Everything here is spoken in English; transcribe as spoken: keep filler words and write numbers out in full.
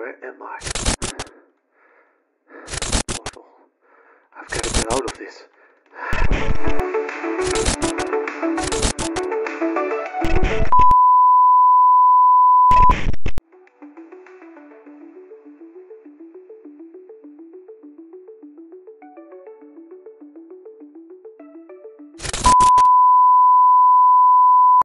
Where am I? Portal. I've got to get out of this.